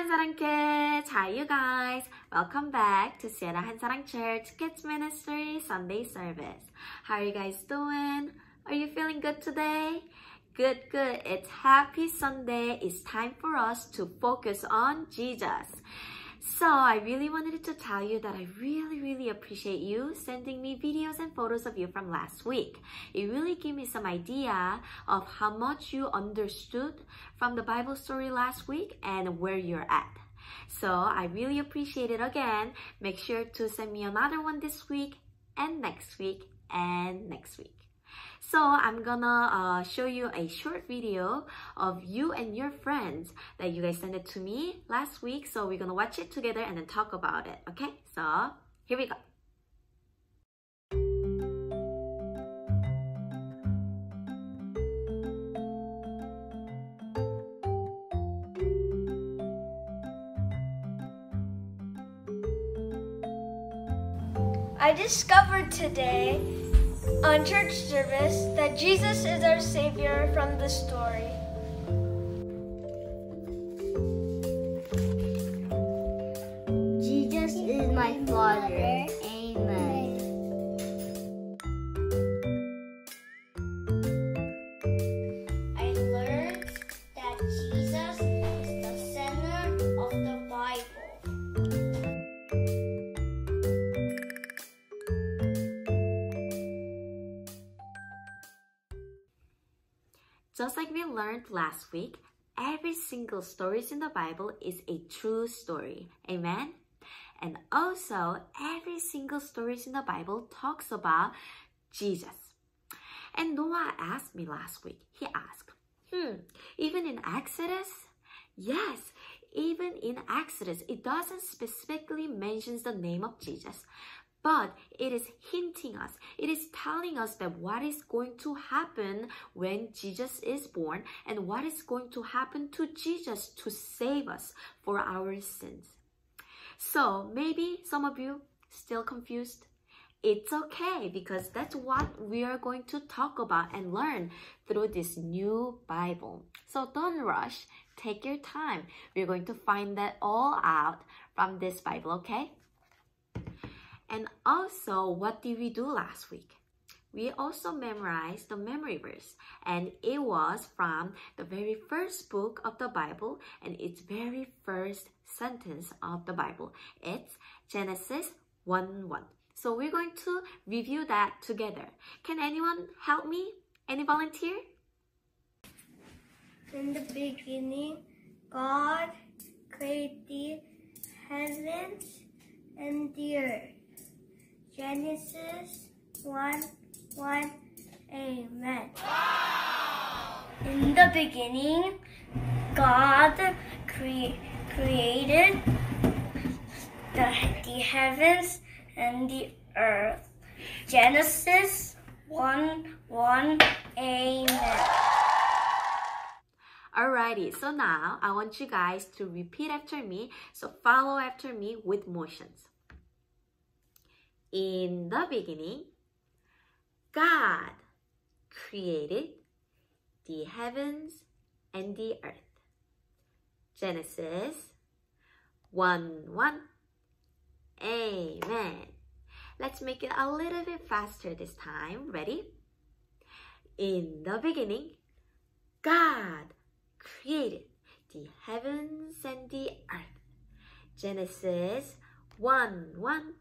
한사랑 Kids! Hi you guys! Welcome back to Sienna 한사랑 Church Kids Ministry Sunday Service. How are you guys doing? Are you feeling good today? Good. It's Happy Sunday. It's time for us to focus on Jesus. So I really wanted to tell you that I really appreciate you sending me videos and photos of you from last week. It really gave me some idea of how much you understood from the Bible story last week and where you're at. So I really appreciate it again. Make sure to send me another one this week and next week and next week. So I'm gonna show you a short video of you and your friends that you guys sent it to me last week. So we're gonna watch it together and then talk about it. Okay, so here we go. I discovered today on church service that Jesus is our Savior from the story. Jesus is my Father. Amen. I learned that Jesus is the center of the Bible. Just like we learned last week, every single story in the Bible is a true story. Amen? And also, every single story in the Bible talks about Jesus. And Noah asked me last week, he asked, even in Exodus? Yes, even in Exodus, it doesn't specifically mention the name of Jesus. But it is hinting us, it is telling us that what is going to happen when Jesus is born and what is going to happen to Jesus to save us for our sins. So maybe some of you still confused. It's okay because that's what we are going to talk about and learn through this new Bible. So don't rush, take your time. We're going to find that all out from this Bible, okay? And also, what did we do last week? We also memorized the memory verse, and it was from the very first book of the Bible and its very first sentence of the Bible. It's Genesis 1:1. So we're going to review that together. Can anyone help me? Any volunteer? In the beginning, God created the heavens and the earth. Genesis 1:1. Amen. Wow. In the beginning, God created the heavens and the earth. Genesis 1:1. Amen. Alrighty, so now I want you guys to repeat after me. So follow after me with motions. In the beginning, God created the heavens and the earth. Genesis 1:1. Amen. Let's make it a little bit faster this time. Ready? In the beginning, God created the heavens and the earth. Genesis 1:1.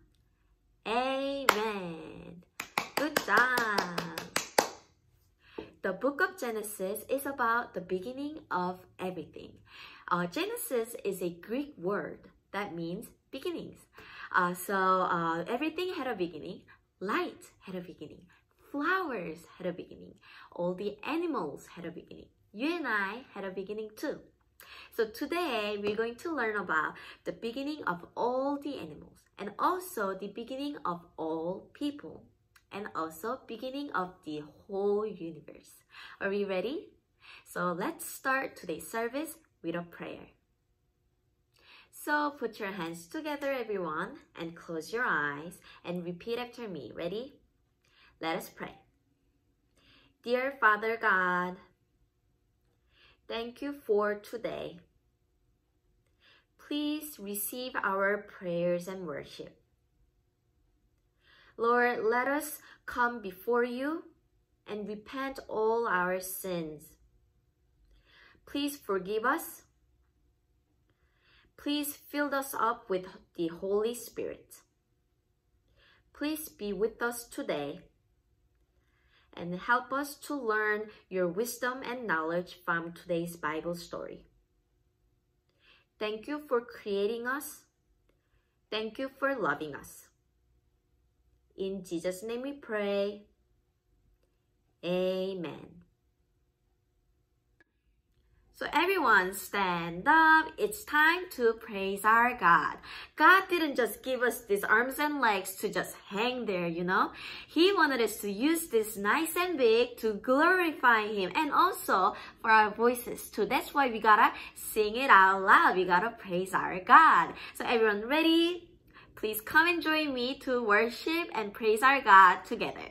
Amen. Good job. The book of Genesis is about the beginning of everything. Genesis is a Greek word that means beginnings. So everything had a beginning. Light had a beginning. Flowers had a beginning. All the animals had a beginning. You and I had a beginning too. So today we're going to learn about the beginning of all the animals and also the beginning of all people and also beginning of the whole universe. Are we ready? So let's start today's service with a prayer. So put your hands together everyone and close your eyes and repeat after me. Ready? Let us pray. Dear Father God, thank you for today. please receive our prayers and worship. Lord, let us come before you and repent all our sins. Please forgive us. Please fill us up with the Holy Spirit. Please be with us today and help us to learn your wisdom and knowledge from today's Bible story. Thank you for creating us. Thank you for loving us. In Jesus' name we pray. Amen. So everyone stand up. It's time to praise our God. God didn't just give us these arms and legs to just hang there, you know. He wanted us to use this nice and big to glorify Him and also for our voices too. That's why we gotta sing it out loud. We gotta praise our God. So everyone ready? Please come and join me to worship and praise our God together.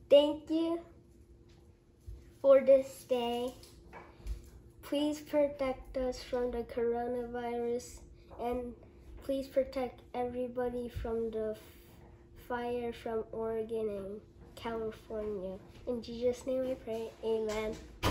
Thank you for this day. Please protect us from the coronavirus, and please protect everybody from the fire from Oregon and California. In Jesus' name I pray, amen.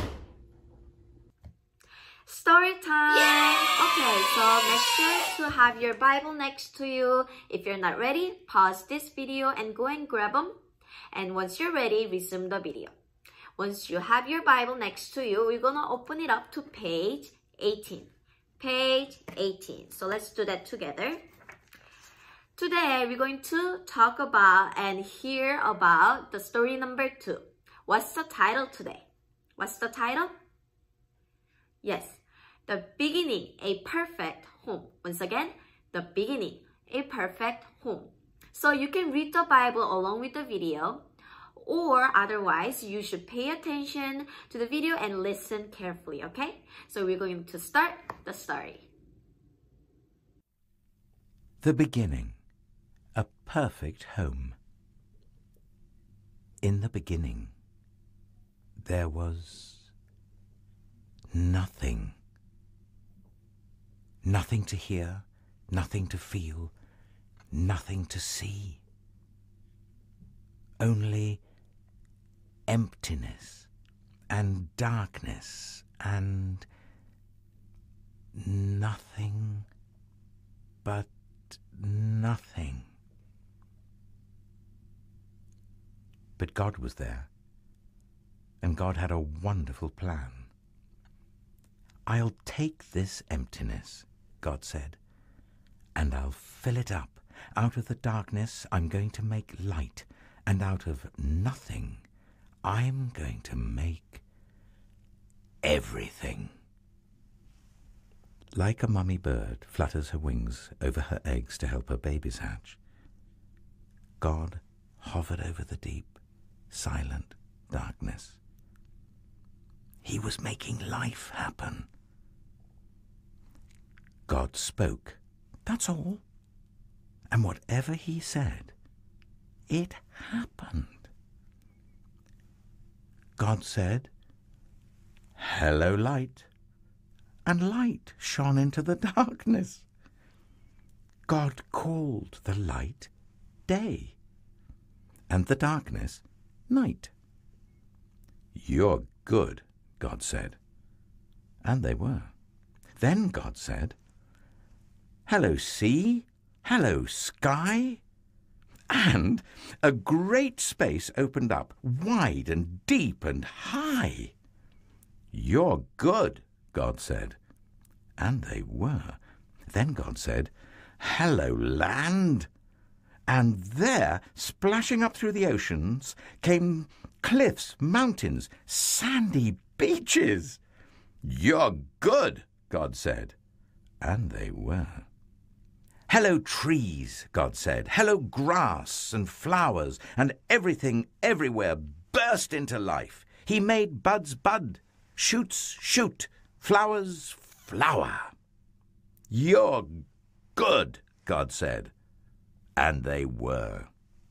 Story time! Okay, so make sure to have your Bible next to you. If you're not ready, pause this video and go and grab them. And once you're ready, resume the video. Once you have your Bible next to you, we're going to open it up to page 18. Page 18. So let's do that together. Today, we're going to talk about and hear about the story number 2. What's the title today? What's the title? Yes, The Beginning, a Perfect Home. Once again, The Beginning, a Perfect Home. So you can read the Bible along with the video, or otherwise you should pay attention to the video and listen carefully, okay? So we're going to start the story. The Beginning, a Perfect Home. In the beginning, there was nothing. Nothing to hear, nothing to feel, nothing to see. Only emptiness and darkness and nothing but nothing. But God was there, and God had a wonderful plan. I'll take this emptiness, God said, and I'll fill it up. Out of the darkness, I'm going to make light, and out of nothing, I'm going to make everything. Like a mummy bird flutters her wings over her eggs to help her babies hatch, God hovered over the deep, silent darkness. He was making life happen. God spoke, that's all. And whatever he said, it happened. God said, "Hello, light." And light shone into the darkness. God called the light day, and the darkness night. "You're good," God said. And they were. Then God said, "Hello, sea. Hello, sky." And a great space opened up, wide and deep and high. "You're good," God said. And they were. Then God said, "Hello, land." And there, splashing up through the oceans, came cliffs, mountains, sandy beaches. "You're good," God said. And they were. "Hello, trees," God said. "Hello, grass and flowers, and everything everywhere burst into life. He made buds bud, shoots shoot, flowers flower. You're good, God said. And they were.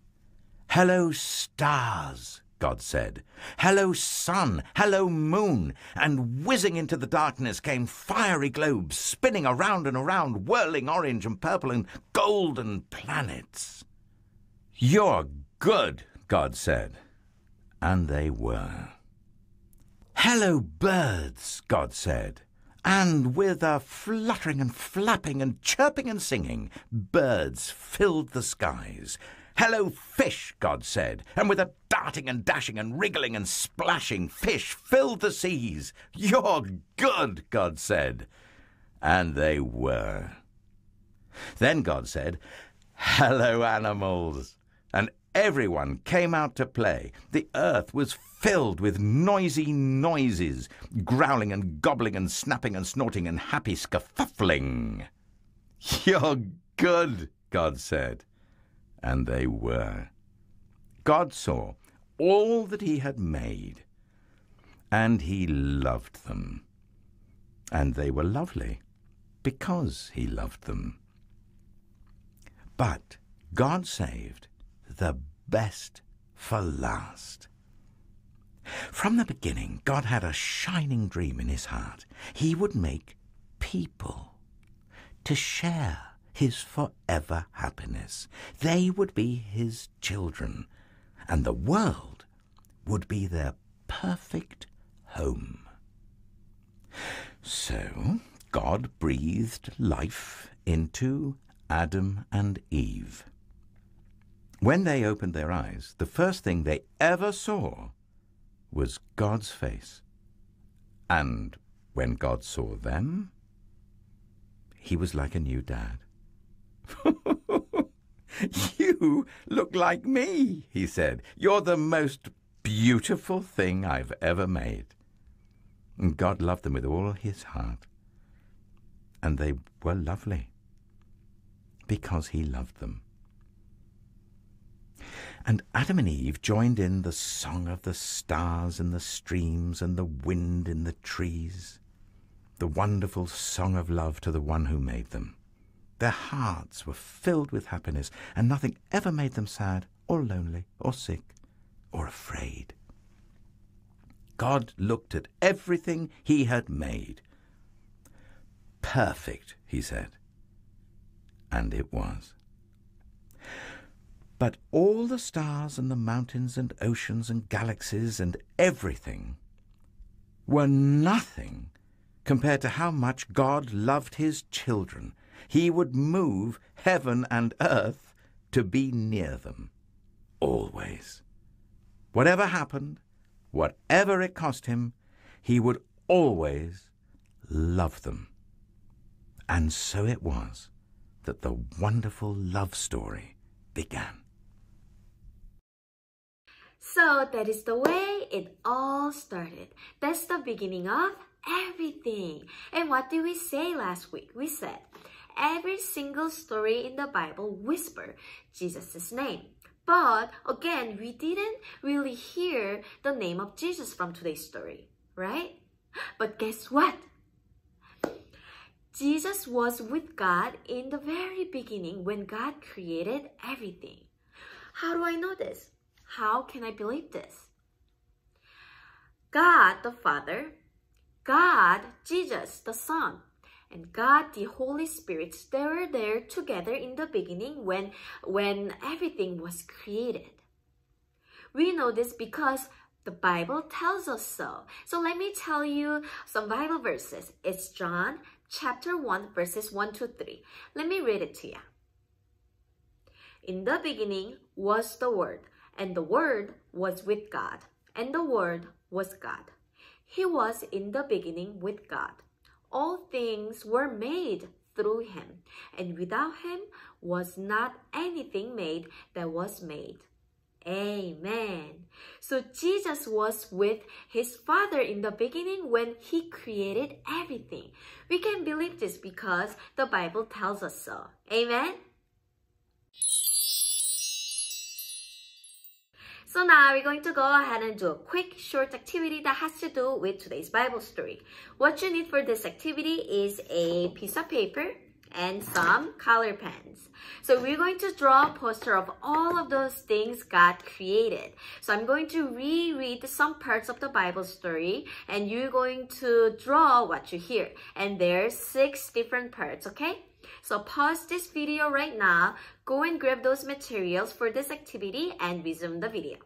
Hello, stars, God said. Hello, sun. Hello, moon. And whizzing into the darkness came fiery globes, spinning around and around, whirling orange and purple and golden planets. You're good, God said. And they were. Hello, birds, God said. And with a fluttering and flapping and chirping and singing, birds filled the skies. Hello, fish, God said, and with a darting and dashing and wriggling and splashing, fish filled the seas. You're good, God said. And they were. Then God said, hello, animals. And everyone came out to play. The earth was filled with noisy noises, growling and gobbling and snapping and snorting and happy scuffling. You're good, God said. And they were. God saw all that he had made, and he loved them. And they were lovely, because he loved them. But God saved the best for last. From the beginning, God had a shining dream in his heart. He would make people to share his forever happiness. They would be his children, and the world would be their perfect home. So God breathed life into Adam and Eve. When they opened their eyes, the first thing they ever saw was God's face. And when God saw them, he was like a new dad. "You look like me," he said. "You're the most beautiful thing I've ever made." And God loved them with all his heart. And they were lovely because he loved them. And Adam and Eve joined in the song of the stars and the streams and the wind in the trees, the wonderful song of love to the one who made them. Their hearts were filled with happiness, and nothing ever made them sad or lonely or sick or afraid. God looked at everything he had made. Perfect, he said. And it was. But all the stars and the mountains and oceans and galaxies and everything were nothing compared to how much God loved his children. He would move heaven and earth to be near them, always. Whatever happened, whatever it cost him, he would always love them. And so it was that the wonderful love story began. So that is the way it all started. That's the beginning of everything. And what did we say last week? We said every single story in the Bible whisper Jesus' name. But again, we didn't really hear the name of Jesus from today's story, right? But guess what? Jesus was with God in the very beginning when God created everything. How do I know this? How can I believe this? God the Father, God, Jesus the Son, and God the Holy Spirit, they were there together in the beginning when everything was created. We know this because the Bible tells us so. So let me tell you some Bible verses. It's John chapter 1 verses 1 to 3. Let me read it to you. In the beginning was the Word, and the Word was with God, and the Word was God. He was in the beginning with God. All things were made through him, and without him was not anything made that was made. Amen. So Jesus was with his Father in the beginning when he created everything. We can believe this because the Bible tells us so. Amen. So now we're going to go ahead and do a quick short activity that has to do with today's Bible story. What you need for this activity is a piece of paper and some color pens. So we're going to draw a poster of all of those things God created. So I'm going to reread some parts of the Bible story and you're going to draw what you hear. And there's 6 different parts, okay? So pause this video right now, go and grab those materials for this activity and resume the video.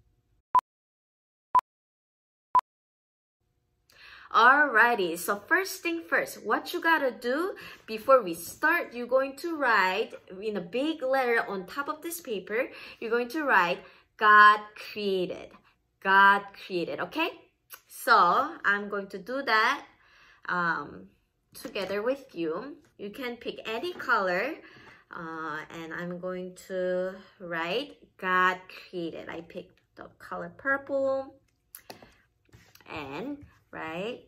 Alrighty, so first thing first, what you gotta do before we start, you're going to write in a big letter on top of this paper, you're going to write God created. God created, okay? So I'm going to do that together with you. You can pick any color and I'm going to write God created. I picked the color purple and write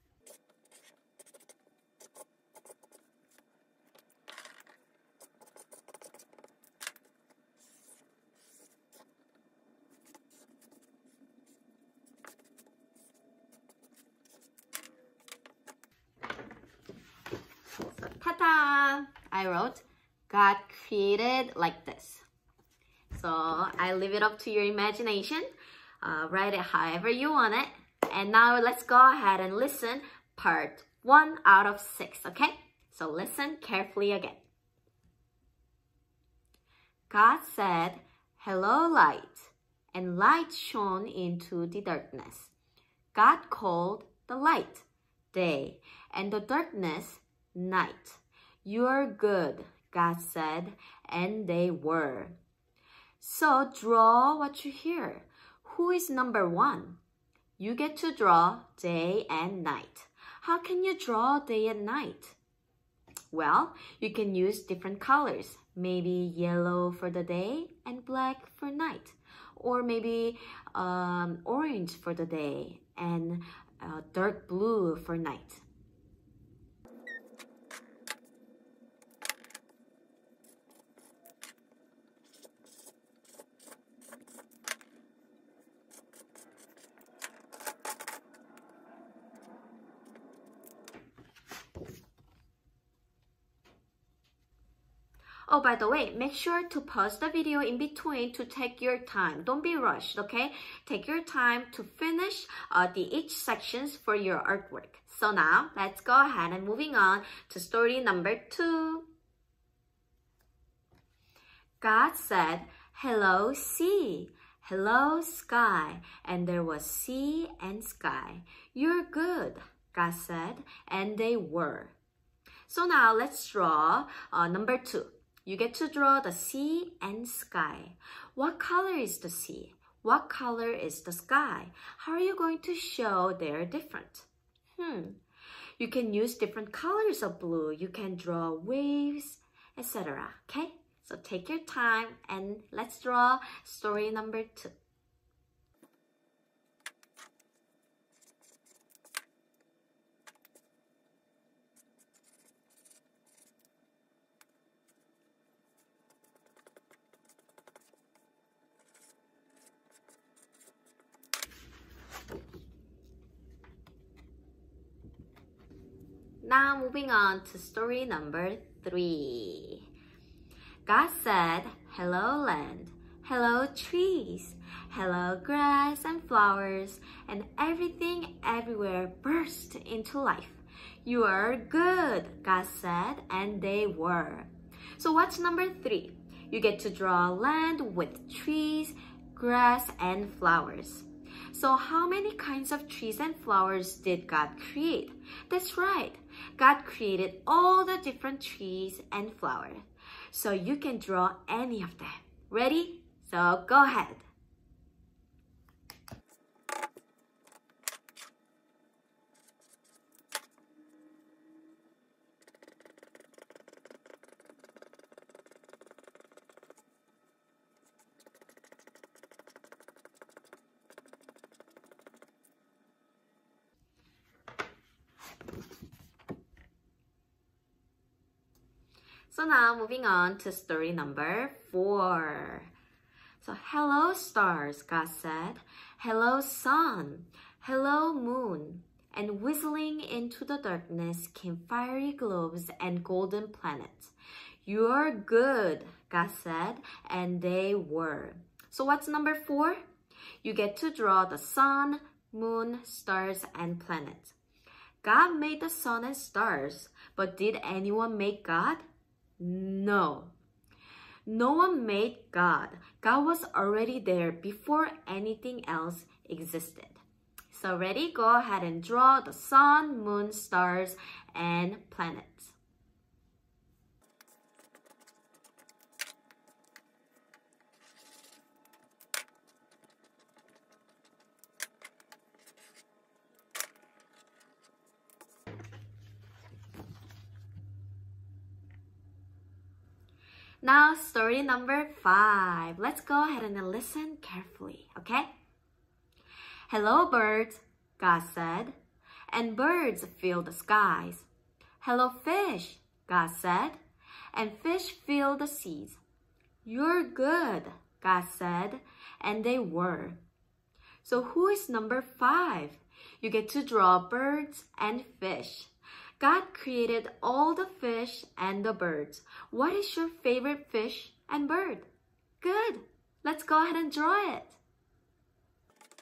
ta-da! I wrote God created like this. So I leave it up to your imagination. write it however you want it. And now let's go ahead and listen part 1 out of 6, okay? So listen carefully again. God said, "Hello, light," and light shone into the darkness. God called the light day, and the darkness night. "You are good," God said, and they were. So draw what you hear. Who is number 1? You get to draw day and night. How can you draw day and night? Well, you can use different colors. Maybe yellow for the day and black for night. Or maybe orange for the day and dark blue for night. Oh, by the way, make sure to pause the video in between to take your time. Don't be rushed, okay? Take your time to finish each sections for your artwork. So now, let's go ahead and moving on to story number 2. God said, "Hello, sea. Hello, sky." And there was sea and sky. "You're good," God said, and they were. So now, let's draw number 2. You get to draw the sea and sky. What color is the sea? What color is the sky? How are you going to show they're different? You can use different colors of blue. You can draw waves, etc. Okay? So take your time and let's draw story number 2. Now moving on to story number 3. God said, "Hello, land. Hello, trees. Hello, grass and flowers, and everything everywhere burst into life. You are good," God said, and they were. So what's number 3? You get to draw land with trees, grass, and flowers. So how many kinds of trees and flowers did God create? That's right. God created all the different trees and flowers. So you can draw any of them. Ready? So go ahead. So now moving on to story number 4. So hello stars, God said. Hello sun. Hello moon. And whistling into the darkness came fiery globes and golden planets. You're good, God said, and they were. So what's number 4? You get to draw the sun, moon, stars, and planets. God made the sun and stars, but did anyone make God? No. No one made God. God was already there before anything else existed. So ready? Go ahead and draw the sun, moon, stars, and planets. Now, story number 5. Let's go ahead and listen carefully, okay? Hello, birds, God said, and birds fill the skies. Hello, fish, God said, and fish fill the seas. You're good, God said, and they were. So who is number 5? You get to draw birds and fish. God created all the fish and the birds. What is your favorite fish and bird? Good. Let's go ahead and draw it.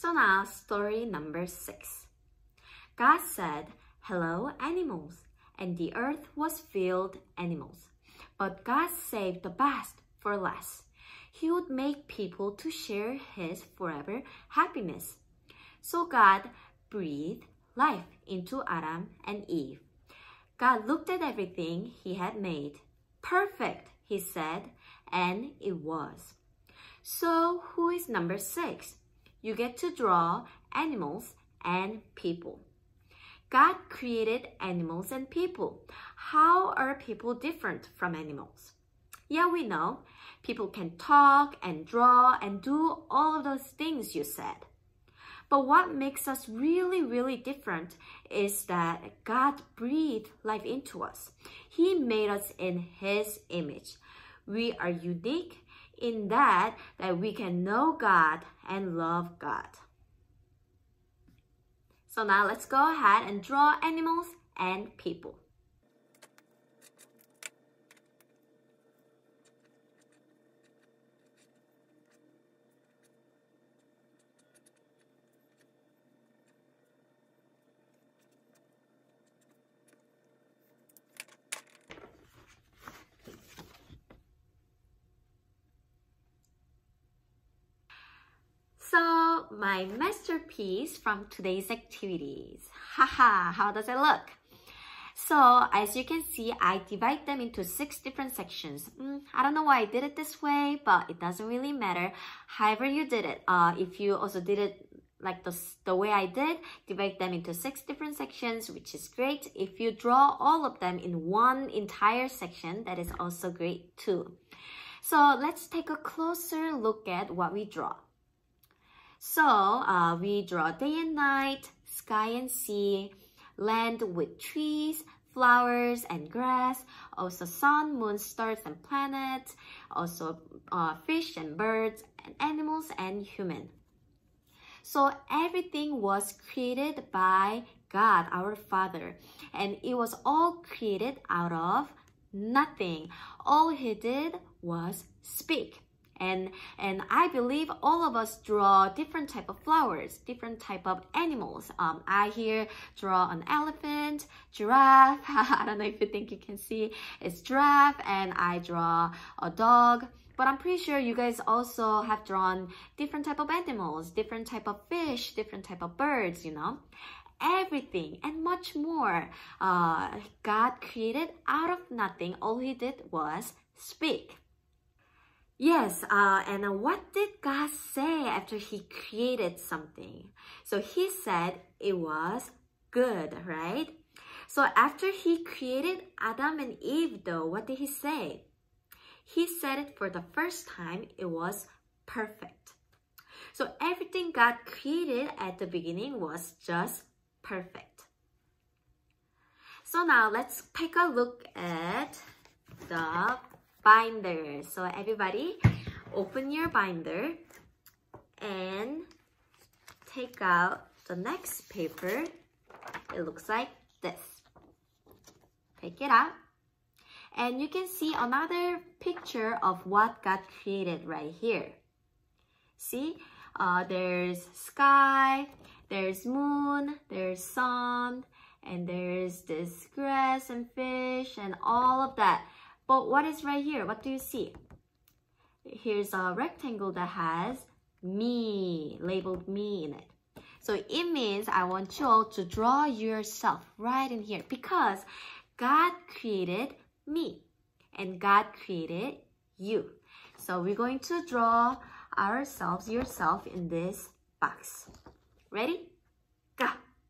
So now, story number 6. God said, "Hello, animals," and the earth was filled with animals. But God saved the best for last. He would make people to share His forever happiness. So God breathed life into Adam and Eve. God looked at everything He had made. "Perfect," He said, and it was. So who is number 6? You get to draw animals and people. God created animals and people. How are people different from animals? Yeah, we know. People can talk and draw and do all of those things you said. But what makes us really, really different is that God breathed life into us. He made us in His image. We are unique in that we can know God and love God. So now let's go ahead and draw animals and people. So my masterpiece from today's activities. Haha, how does it look? So as you can see, I divide them into 6 different sections. I don't know why I did it this way, but it doesn't really matter. However you did it, if you also did it like the way I did, divide them into 6 different sections, which is great. If you draw all of them in one entire section, that is also great too. So let's take a closer look at what we draw. So we draw day and night, sky and sea, land with trees, flowers and grass, also sun, moon, stars and planets, also fish and birds, and animals and human. So everything was created by God, our Father, and it was all created out of nothing. All He did was speak. And I believe all of us draw different type of flowers, different type of animals. I here draw an elephant, giraffe. I don't know if you think you can see. It's giraffe, and I draw a dog. But I'm pretty sure you guys also have drawn different type of animals, different type of fish, different type of birds, you know. Everything and much more. God created out of nothing. All He did was speak. Yes, and what did God say after He created something? So He said it was good, right? So after He created Adam and Eve though, what did He say? He said it for the first time, it was perfect. So everything God created at the beginning was just perfect. So now let's take a look at the binder. So everybody, open your binder and take out the next paper. It looks like this. Take it out. And you can see another picture of what God created right here. See, there's sky, there's moon, there's sun, and there's this grass and fish and all of that. But what is right here? What do you see? Here's a rectangle that has me, labeled me in it. So it means I want you all to draw yourself right in here, because God created me and God created you. So we're going to draw ourselves, yourself, in this box. Ready? Go!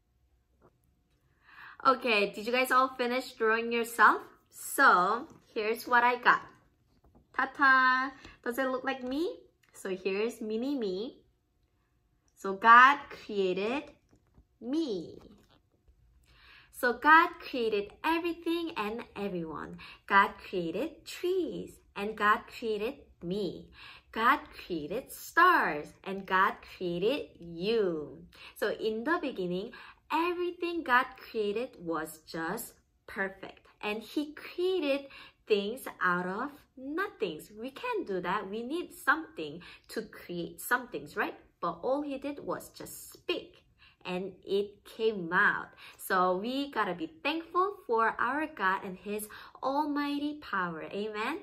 Okay, did you guys all finish drawing yourself? So here's what I got. Ta-ta! Does it look like me? So here's mini me. So God created me. So God created everything and everyone. God created trees, and God created me. God created stars, and God created you. So in the beginning, everything God created was just perfect. And He created things out of nothings. We can't do that. We need something to create some things, right? but all he did was just speak and it came out. So we gotta be thankful for our God and his almighty power. Amen.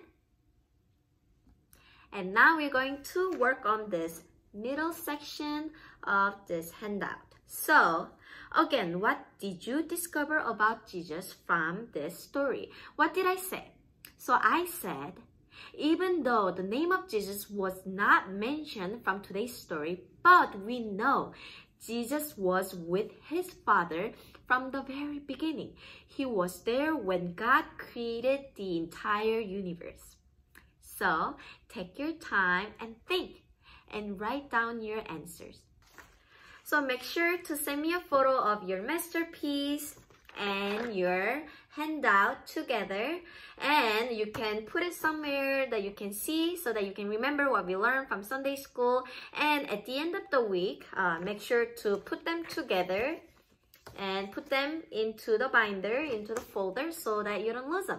And now we're going to work on this middle section of this handout. So again, what did you discover about Jesus from this story? What did I say? So I said, even though the name of Jesus was not mentioned from today's story, but we know Jesus was with his Father from the very beginning. He was there when God created the entire universe. So take your time and think and write down your answers. So make sure to send me a photo of your masterpiece and your handout together, and you can put it somewhere that you can see so that you can remember what we learned from Sunday school. And at the end of the week, make sure to put them together and put them into the binder, into the folder, so that you don't lose them.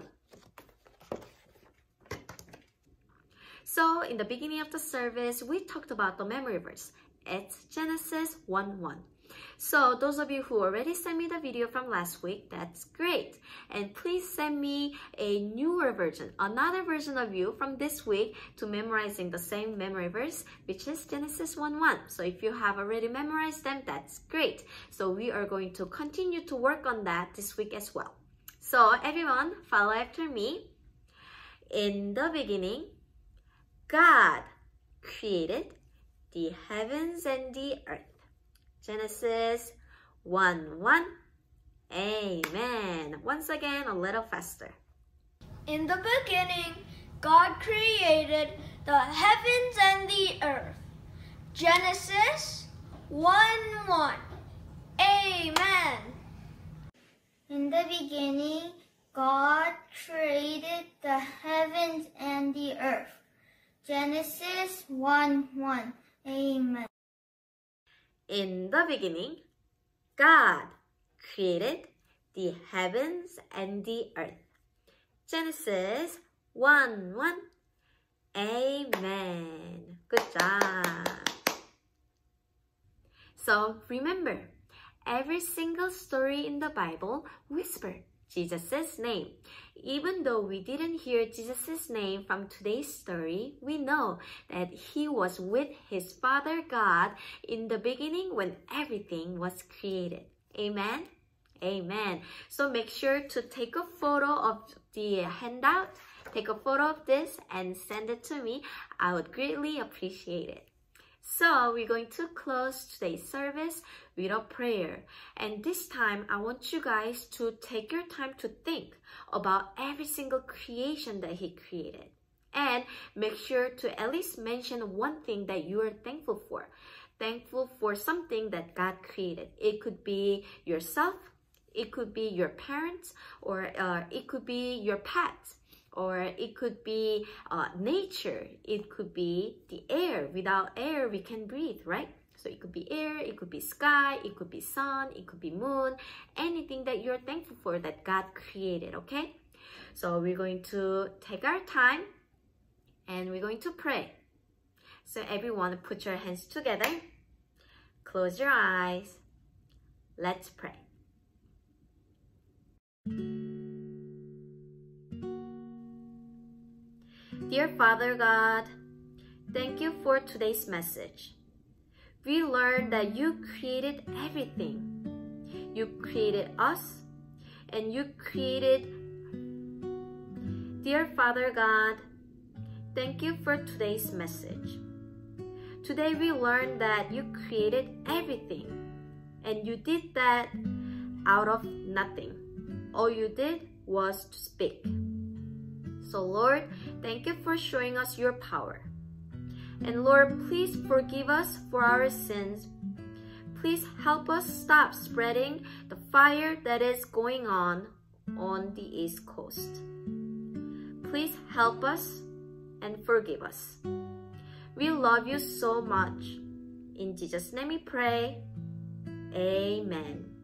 So in the beginning of the service, we talked about the memory verse. It's Genesis 1:1. So those of you who already sent me the video from last week, that's great. And please send me a newer version, another version of you from this week to memorizing the same memory verse, which is Genesis 1:1. So if you have already memorized them, that's great. So we are going to continue to work on that this week as well. So everyone, follow after me. In the beginning, God created the heavens and the earth. Genesis 1:1. Amen. Once again, a little faster. In the beginning, God created the heavens and the earth. Genesis 1:1. Amen. In the beginning, God created the heavens and the earth. Genesis 1:1. Amen. In the beginning, God created the heavens and the earth. Genesis 1:1. Amen. Good job. So remember, every single story in the Bible whispered Jesus' name. Even though we didn't hear Jesus' name from today's story, we know that he was with his Father God in the beginning when everything was created. Amen? Amen. So make sure to take a photo of the handout, take a photo of this and send it to me. I would greatly appreciate it. So we're going to close today's service with a prayer. And this time, I want you guys to take your time to think about every single creation that he created. And make sure to at least mention one thing that you are thankful for. Thankful for something that God created. It could be yourself, it could be your parents, or it could be your pets. Or it could be nature. It could be the air. Without air, we can breathe, right? So it could be air, it could be sky, it could be sun, it could be moon. Anything that you're thankful for that God created, okay? So we're going to take our time and we're going to pray. So everyone, put your hands together. Close your eyes. Let's pray. Dear Father God, thank you for today's message. We learned that you created everything. You created us and you created. Dear Father God, thank you for today's message. Today we learned that you created everything and you did that out of nothing. All you did was to speak. So Lord, thank you for showing us your power. And Lord, please forgive us for our sins. Please help us stop spreading the fire that is going on the East Coast. Please help us and forgive us. We love you so much. In Jesus' name we pray. Amen.